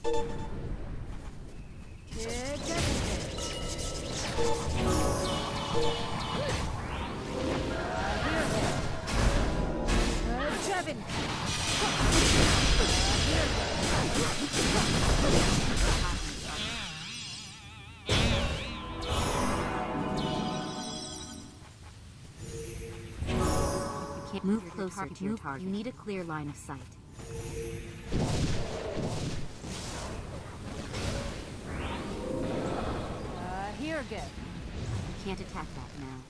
Move closer to your target. You need a clear line of sight. Here again. You can't attack that now.